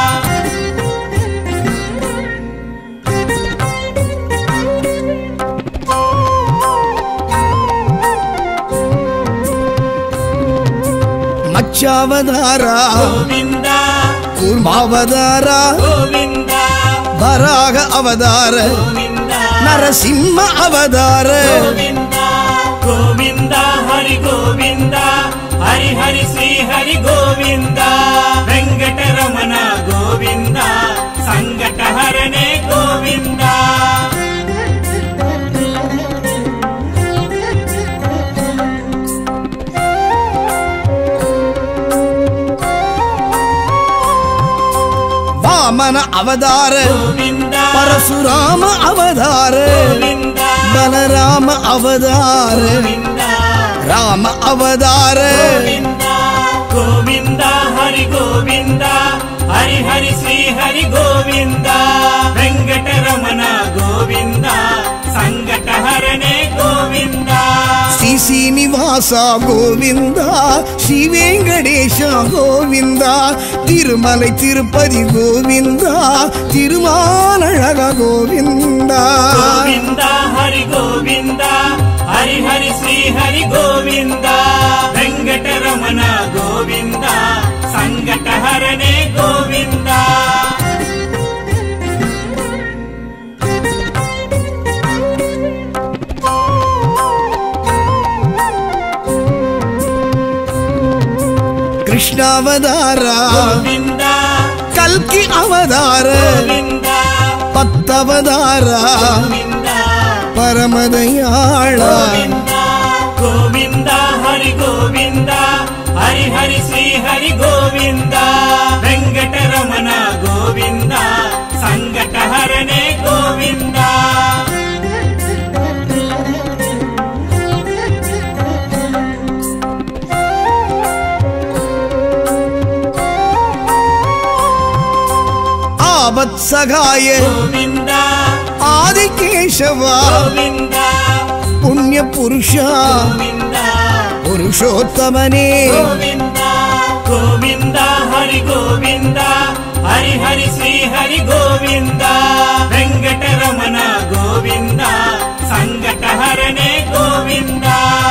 ಮಚ್ಚಾವತಾರ ಗೋವಿಂದ ಕೂರ್ಮಾವತಾರ ಗೋವಿಂದ ವರಾಹ ಅವತಾರ ಗೋವಿಂದ ನರಸಿಂಹ ಅವತಾರ ಗೋವಿಂದ ಗೋವಿಂದ ಹರಿ ಗೋವಿಂದ ಹರಿ ಹರಿ ಶ್ರೀ ಹರಿ ಗೋವಿಂದ ವೆಂಕಟರಮಣ ಗೋವಿಂದ ಸಂಕಟ ಹರನೆ ಗೋವಿಂದ ವಾಮನ ಅವತಾರ ಗೋವಿಂದ ಪರಶುರಾಮ ಅವತಾರ ಗೋವಿಂದ ಬಲರಾಮ ಅವತಾರ ಗೋವಿಂದ ರಾಮ ಅವತಾರ ಗೋವಿಂದ ಗೋವಿಂದ ಹರಿ ಗೋವಿಂದ ಹರಿ ಹರಿ ಶ್ರೀ ಹರಿ ಗೋವಿಂದ ವೆಂಕಟರಮಣ ಗೋವಿಂದ ಸಂಕಟ ಹರನೆ ಗೋವಿಂದ ಶ್ರೀ ಶ್ರೀನಿವಾಸ ಗೋವಿಂದ ಶ್ರೀ ವೆಂಕಟೇಶ ಗೋವಿಂದ ತಿರುಮலை ತಿರುಪತಿ ಗೋವಿಂದ ತಿರುಮಾಲழக ಗೋವಿಂದ ಗೋವಿಂದ ಹರಿ ಗೋವಿಂದ ಹರಿ ಹರಿ ಶ್ರೀ ಹರಿ ಗೋವಿಂದ ವೆಂಕಟರಮಣ ಗೋವಿಂದ ಸಂಕಟ ಹರನೆ ಗೋವಿಂದ ಕೃಷ್ಣಾವತಾರ ಗೋವಿಂದ ಕಲ್ಕಿ ಅವತಾರ ಗೋವಿಂದ ಪತ್ತವತಾರ ಗೋವಿಂದ ಪರಮದಯಾಳ ಗೋವಿಂದ ಗೋವಿಂದ ಹರಿ ಗೋವಿಂದ ಹರಿ ಹರಿ ಶ್ರೀ ಹರಿ ಗೋವಿಂದ ವೆಂಕಟರಮಣ ಗೋವಿಂದ ಸಂಕಟ ಹರನೆ ಗೋವಿಂದ ಆವತ್ಸಗಾಯ ಗೋವಿಂದ ಆದಿಕೇಶವ ಗೋವಿಂದ ಪುಣ್ಯ ಪುರುಷ ಗೋವಿಂದ ಪುರುಷೋತ್ತಮನೇ ಗೋವಿಂದ ಗೋವಿಂದ ಹರಿ ಗೋವಿಂದ ಹರಿ ಹರಿ ಶ್ರೀ ಹರಿ ಗೋವಿಂದ ವೆಂಕಟರಮಣ ಗೋವಿಂದ ಸಂಕಟ ಹರನೆ ಗೋವಿಂದ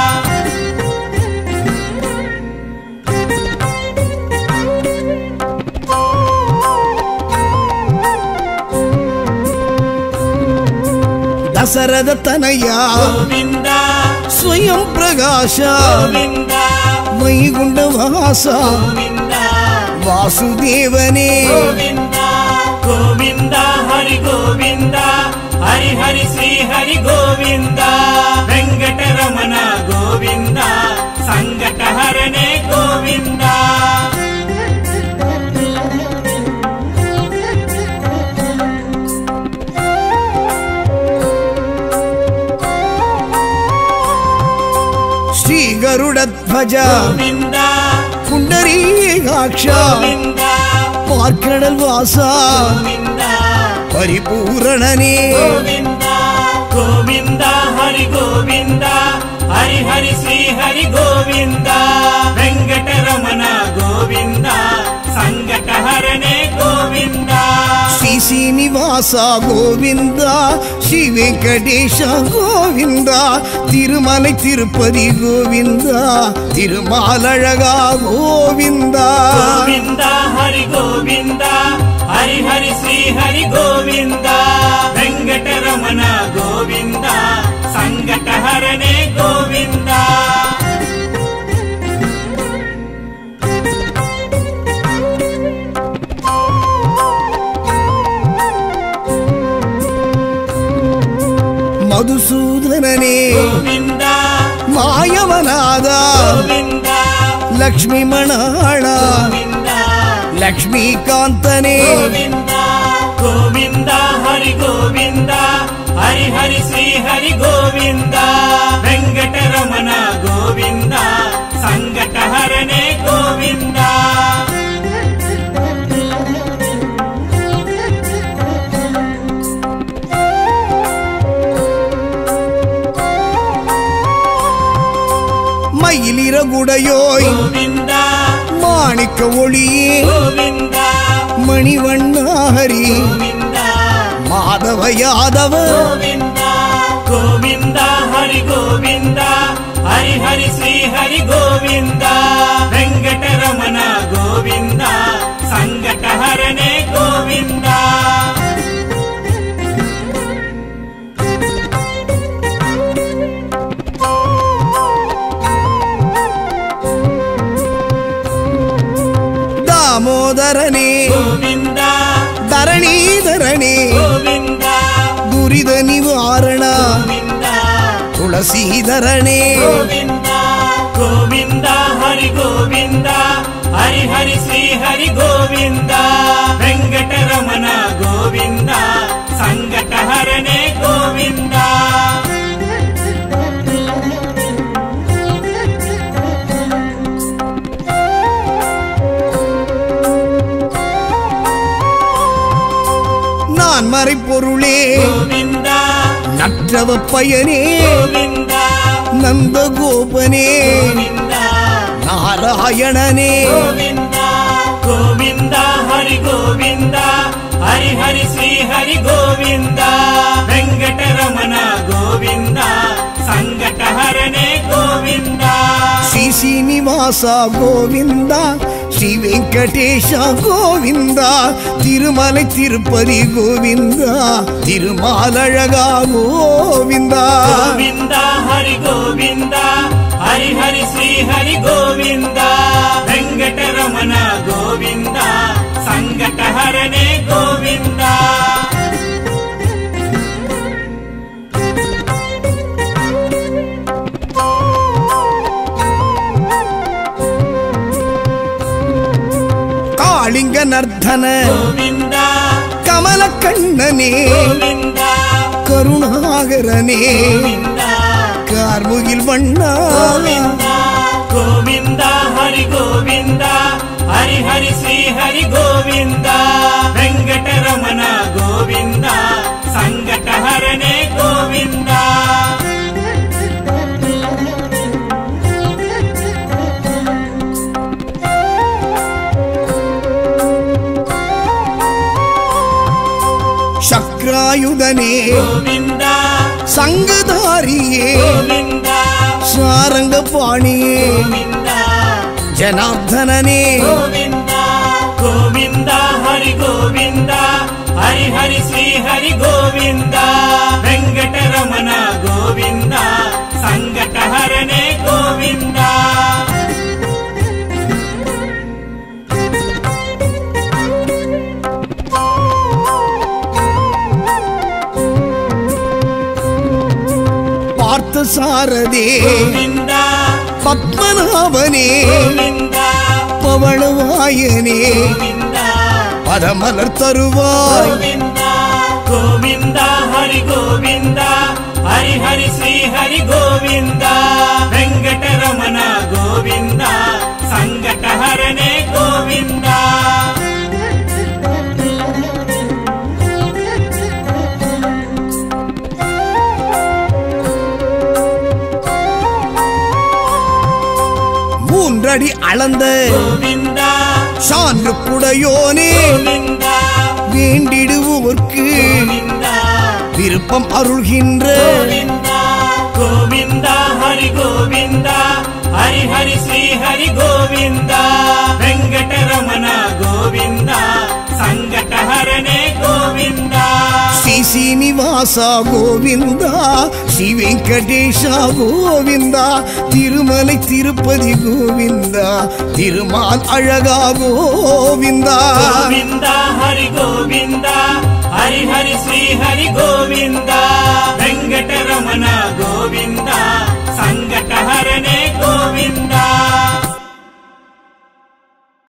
ದಸರದ ತನಯ ಗೋವಿಂದ ಸ್ವಯಂ ಪ್ರಕಾಶ ಗೋವಿಂದ ವೈಗುಂಡವಾಸ ಗೋವಿಂದ ವಾಸುದೇವನೇ ಗೋವಿಂದ ಗೋವಿಂದ ಹರಿ ಗೋವಿಂದ ಹರಿ ಹರಿ ಶ್ರೀ ಹರಿ ಗೋವಿಂದ ವೆಂಕಟರಮಣ ಗೋವಿಂದ ಸಂಕಟ ಹರನೆ ಗೋವಿಂದ ಶ್ರೀ ಗರುಡ ಧ್ವಜ ಗೋವಿಂದ ಪುಂಡರೀಕಾಕ್ಷ ಗೋವಿಂದ பார்க்கடல் வாசா கோவிந்தா பரிபூரணனே கோவிந்தா கோவிந்தா ஹரி கோவிந்தா ஹரி ஹரி ஸ்ரீ ஹரி கோவிந்தா வெங்கடரமண கோவிந்தா சங்கடஹரணே கோவிந்தா ஸ்ரீ சீனிவாசா கோவிந்தா ஸ்ரீ வெங்கடேஷ கோவிந்தா திருமலை திருப்பதி கோவிந்தா திருமாலழகா கோவிந்தா கோவிந்தா ஹரி கோவிந்தா ஹரி ஹரி ஸ்ரீ ஹரி கோவிந்தா வெங்கடரமண கோவிந்தா சங்கடஹரணே கோவிந்தா மதுசூதனனே கோவிந்தா மாயவநாதா கோவிந்தா லக்ஷ்மி மணாளா கோவிந்தா லக்ஷ்மிகாந்தனே கோவிந்தா கோவிந்தா ஹரி கோவிந்தா ஹரி ஹரி ஸ்ரீ ஹரி கோவிந்தா வெங்கடரமண கோவிந்தா சங்கடஹரணே கோவிந்தா மயிலிறகுடையோய் கோவிந்தா மாணிக்க ஒளியே கோவிந்தா மணிவண்ணாஹரி கோவிந்தா மாதவ யாதவ கோவிந்தா கோவிந்தா ஹரி கோவிந்தா ஹரி ஹரி ஸ்ரீ ஹரி கோவிந்தா வெங்கடரமண கோவிந்தா சங்கடஹரணே கோவிந்தா தாமோதரனே கோவிந்தா தரணீதரனே கோவிந்தா துரித நிவாரண கோவிந்தா துளசீதரனே கோவிந்தா கோவிந்தா ஹரி கோவிந்தா ஹரி ஹரி ஸ்ரீ ஹரி கோவிந்தா வெங்கடரமண கோவிந்தா சங்கடஹரணே கோவிந்தா நான் மறைப்பொருளே கோவிந்தா நற்றவ பயனே கோவிந்தா நந்தகோபனே கோவிந்தா நாராயணனே கோவிந்தா கோவிந்தா ஹரி கோவிந்தா ஹரி ஹரி ஸ்ரீ ஹரி கோவிந்தா வெங்கடரமண கோவிந்தா சங்கடஹரணே கோவிந்தா ஸ்ரீ சீனிவாசா கோவிந்தா ஸ்ரீ வெங்கடேஷ கோவிந்தா திருமலை திருப்பதி கோவிந்தா திருமாலழகா கோவிந்தா கோவிந்தா ஹரி கோவிந்தா ஹரி ஹரி ஸ்ரீ ஹரி கோவிந்தா வெங்கடரமண கோவிந்தா சங்கடஹரணே கோவிந்தா காளிங்க நர்த்தன கோவிந்தா கமல கண்ணனே கோவிந்தா கருணாகரனே கோவிந்தா கார்முகில் வண்ணா கோவிந்தா கோவிந்தா ஹரி கோவிந்தா ஹரி ஹரி ஸ்ரீ ஹரி கோவிந்தா வெங்கடரமண கோவிந்தா சங்கடஹரணே கோவிந்தா சக்ராயுதனே கோவிந்தா சங்கதாரியே கோவிந்தா சாரங்க பாணியே கோவிந்தா ஜனார்தனனே கோவிந்தா கோவிந்தா ஹரி கோவிந்தா ஹரி ஹரி ஸ்ரீ ஹரி கோவிந்தா வெங்கடரமண கோவிந்தா சங்கடஹரணே கோவிந்தா பார்த்த சாரதே கோவிந்தா பத்மநாபனே கோவிந்தா பவளவாயனே கோவிந்தா பதமலர் தருவாய் கோவிந்தா கோவிந்தா ஹரி கோவிந்தா ஹரி ஹரி ஸ்ரீ ஹரி கோவிந்தா வெங்கடரமண கோவிந்தா சங்கடஹரணே கோவிந்தா நூறடி அளந்த கோவிந்தா சான்று குடையோனே கோவிந்தா வேண்டிடுவோர்க்கு கோவிந்தா விருப்பம் அருள்கின்ற கோவிந்தா கோவிந்தா ஹரி கோவிந்தா ஹரி ஹரி ஸ்ரீ ஹரி கோவிந்தா வெங்கடரமண கோவிந்தா சங்கடஹரணே கோவிந்தா ஸ்ரீ சீனிவாசா கோவிந்தா ஸ்ரீ வெங்கடேஷா கோவிந்தா திருமலை திருப்பதி கோவிந்தா திருமால் அழகா கோவிந்தா கோவிந்தா ஹரி கோவிந்தா ஹரி ஹரி ஸ்ரீ ஹரி கோவிந்தா வெங்கடரமண